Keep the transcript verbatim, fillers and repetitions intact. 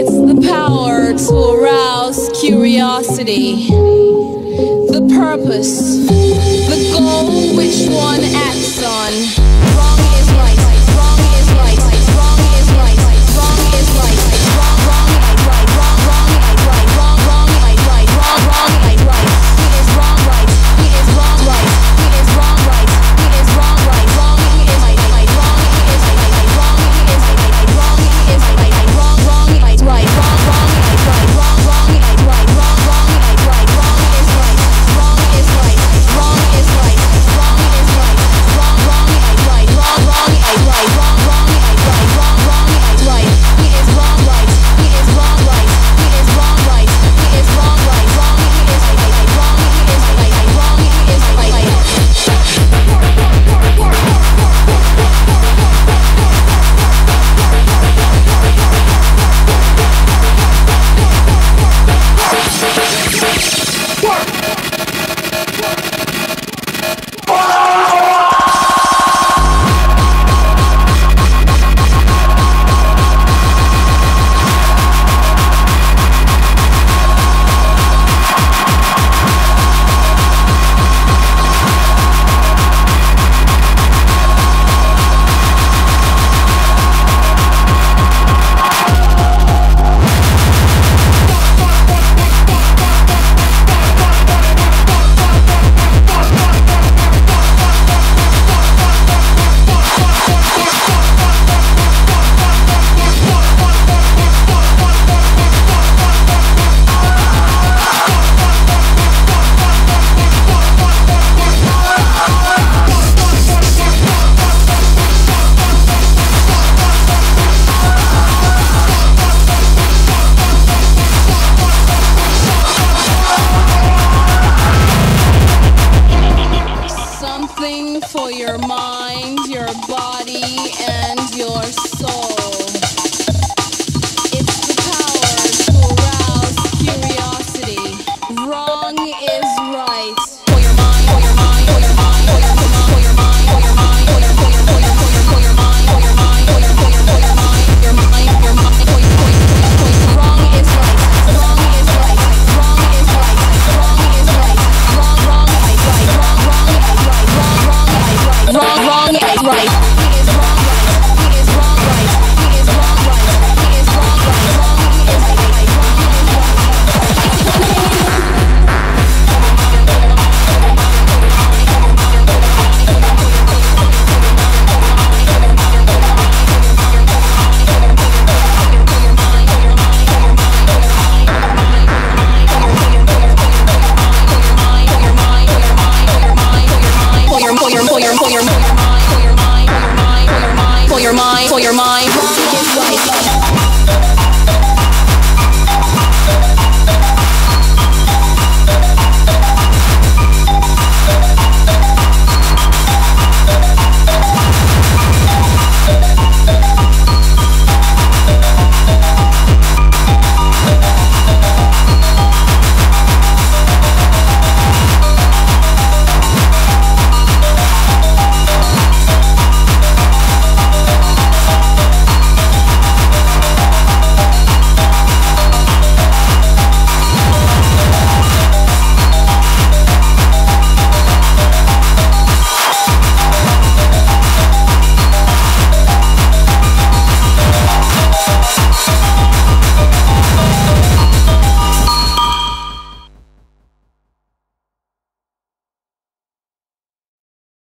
It's the power to arouse curiosity, the purpose, the goal which one acts on. Wrong is right, wrong is right, wrong is right, wrong is right, wrong, wrong, right, wrong, wrong, right, wrong, wrong, right, right, wrong, wrong, right, right. It is wrong, right, it is wrong, right, it is wrong, right, it is wrong, right, wrong, it is right, right, wrong, it is right, right, wrong, it is right, right, wrong, it is right, right, wrong, wrong, right, right, wrong, wrong, right, right, wrong, wrong, right, right, wrong, wrong, right, right, wrong is right, wrong is right, wrong is right, wrong is right, wrong, wrong, right, right, wrong, wrong, right, right, wrong, wrong, right, right, wrong, wrong, right, right. It is wrong, right, it is wrong, right, it is wrong, right, it is wrong, right, wrong, it is right, right, wrong, it is right, right, wrong, it is right, right. Something for your mind, your body, and your soul. It's the power to arouse curiosity. Wrong is right. For your mind, for your mind, for your mind, for your mind, for your mind, for your mind, for your for your for your for your mind, for your mind, for your for your for your mind, your mind, your mind, for your for your for your. Wrong is right. Wrong is right. Wrong is right. Wrong is right. Wrong, wrong, right, right. Wrong, wrong, right, right. Wrong, wrong, right, right. Wrong, wrong, right, right. It is wrong, right. It is wrong, right. It is wrong, right. It is wrong, right. Wrong, it is right, right. Wrong, it is wrong, for your mind, for your mind, for your mind, for your mind, for your mind, for your mind, for your mind.